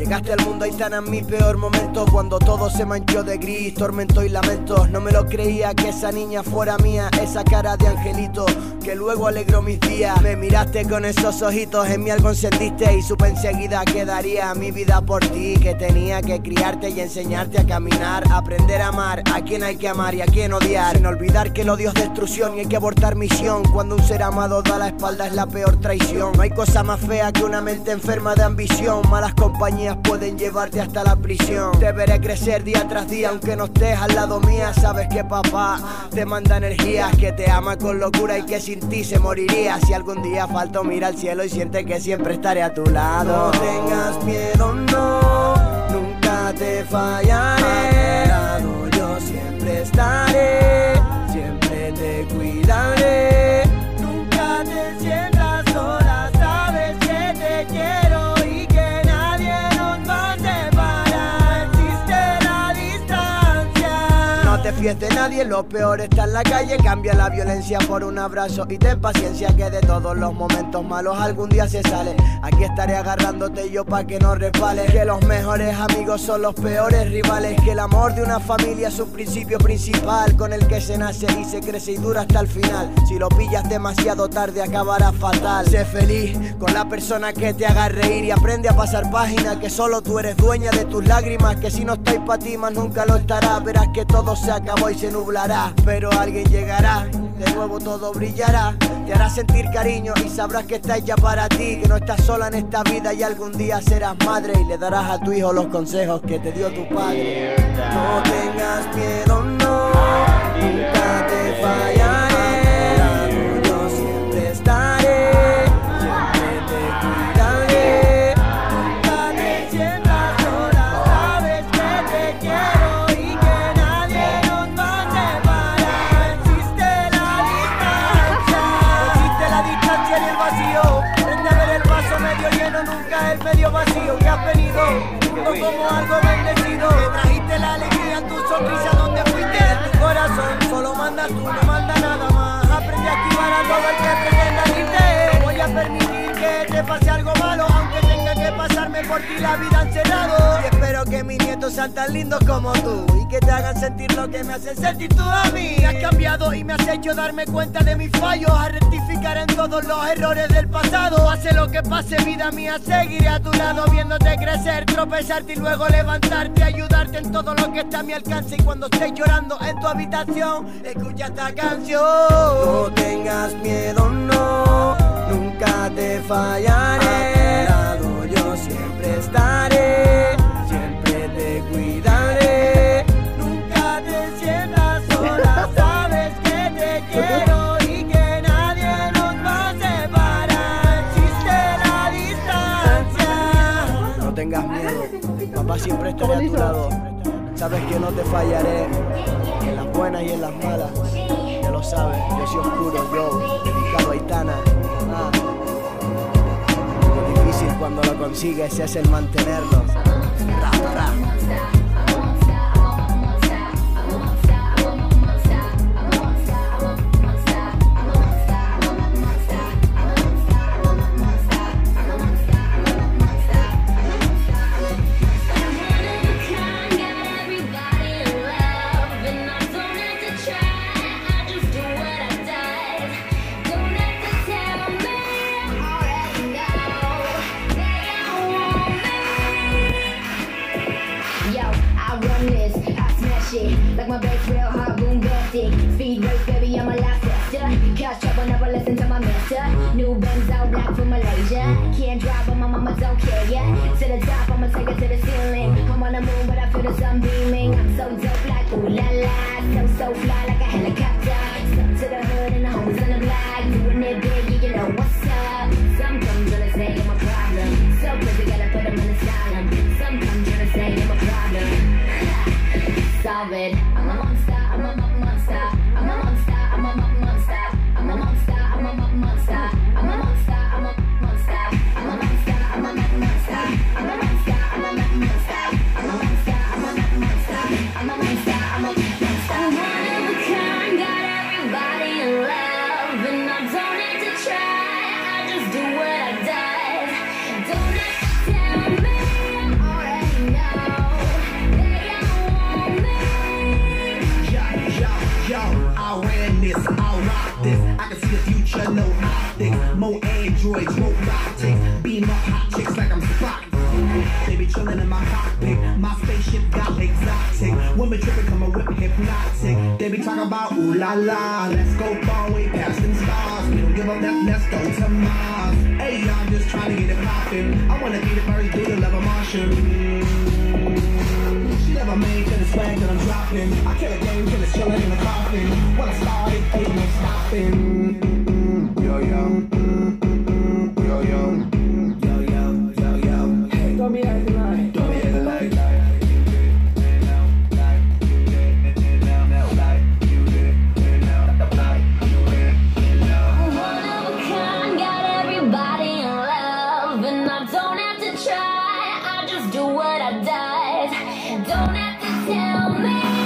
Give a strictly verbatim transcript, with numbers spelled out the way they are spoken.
Llegaste al mundo, Aitana, en mi peor momento, cuando todo se manchó de gris, tormento y lamentos. No me lo creía que esa niña fuera mía, esa cara de angelito que luego alegró mis días. Me miraste con esos ojitos, en mí algo encendiste y supe enseguida que daría mi vida por ti, que tenía que criarte y enseñarte a caminar, aprender a amar a quien hay que amar y a quien odiar, sin olvidar que el odio es destrucción y hay que abortar misión. Cuando un ser amado da la espalda es la peor traición. No hay cosa más fea que una mente enferma de ambición. Malas compañías pueden llevarte hasta la prisión. Te veré crecer día tras día aunque no estés al lado mía. Sabes que papá te manda energías, que te ama con locura y que sin ti se moriría. Si algún día falto, mira al cielo y siente que siempre estaré a tu lado. No tengas miedo, no, nunca te fallaré. A tu lado yo siempre estaré, siempre te cuidaré. Nunca te sientas sola, sabes que te quiero y que nadie nos va a separar. Existe la distancia. No te fíes de nadie, lo peor está en la calle. Cambia la violencia por un abrazo y ten paciencia, que de todos los momentos malos algún día se sale. Aquí estaré agarrándote yo pa' que no resbales, que los mejores amigos son los peores rivales, que el amor de una familia es un principio principal con el que se nace y se crece y dura hasta el final. Si lo pillas demasiado tarde acabará fatal. Sé feliz con la persona que te haga reír y aprende a pasar página, que solo tú eres dueña de tus lágrimas, que si no estoy pa' ti más nunca lo estará. Verás que todo se acabó y se nublará, pero alguien llegará, de nuevo todo brillará. Te hará sentir cariño y sabrás que estás ya para ti, que no estás sola en esta vida y algún día serás madre y le darás a tu hijo los consejos que te dio tu padre. No tengas miedo, no, nunca te fallaré. Yo siempre estaré, siempre te cuidaré. Nunca te sientas sola, sabes que te quiero y que nadie nos va a separar. Existe la distancia, existe la distancia y el vacío. Aprende a ver el vaso medio lleno, nunca el medio vacío. Que has venido mundo como algo bendecido, que trajiste la alegría en tu sonrisa donde fuiste. En tu corazón solo mandas tú, no manda nada más. Aprende a activar a todo el que pretenda irte. No voy a permitir que te pase algo malo, aunque tenga que pasarme por ti la vida encerrado. Y espero que mis nietos sean tan lindos como tú y que te hagan sentir lo que me hacen sentir tú a mí. Me has cambiado y me has hecho darme cuenta de mis fallos, a rectificar en todos los errores del pasado. Pase lo que pase, vida mía, seguiré a tu lado, viéndote crecer, tropezarte y luego levantarte, ayudarte en todo lo que está a mi alcance. Y cuando estés llorando en tu habitación, escucha esta canción. No tengas miedo, no, nunca te fallaré. A tu lado yo siempre estaré, siempre te cuidaré. Nunca te sientas sola, sabes que te quiero y que nadie nos va a separar. Existe la distancia. No tengas miedo, papá siempre estaré a tu lado. Sabes que no te fallaré, en las buenas y en las malas. Ya lo sabes, yo soy oscuro, yo, dedicado a Aitana. Ah. Lo difícil cuando lo consigues es el mantenerlo. Ra, ra. Like my bass real hard, boom, blasting. Speed race, baby, I'm a lot faster. Cash trouble, never listen to my master. New Benz out black from Malaysia. Can't drive, but my mama don't care, yeah. To the top, I'ma take it to the ceiling. I'm on the moon, but I feel the sun beaming. I'm so dope, like ooh la la. So, so fly, like a helicopter. Stuck to the hood and the homies on the block. Doing it big, you know what's up. Some come gonna say I'm a problem. So crazy, gotta put them in asylum. Some come gonna say I'm a problem. Solve it. I'm a monster, I'm a monster. I'm a monster, I'm a monster. I'm a monster, I'm a monster. I'm a monster, I'm a monster. I'm a monster, I'm a monster. I'm a monster, I'm a monster. I'm a monster, I'm a monster. I'm a monster, I'm a monster. I'm one of a kind, got everybody in love, and I don't need to try. I just do what I does. Don't have to tell me. droids, robotics, beam up hot chicks like I'm Spock. They be chillin' in my cockpit, my spaceship got exotic. Women trippin' come a whip hypnotic. They be talking about ooh la la, let's go far way past them stars. We don't give up that, let's go to Mars. Hey, I'm just trying to get it poppin'. I wanna be the first dude to love a Martian. She never made to the swag that I'm dropping. I kill a game till it's chillin' in the coffin. When I started, ain't no stopping. Yo yo, yo yo, yo yo, yo yo. Hey, don't be acting like, don't be acting like. Don't have to tell me.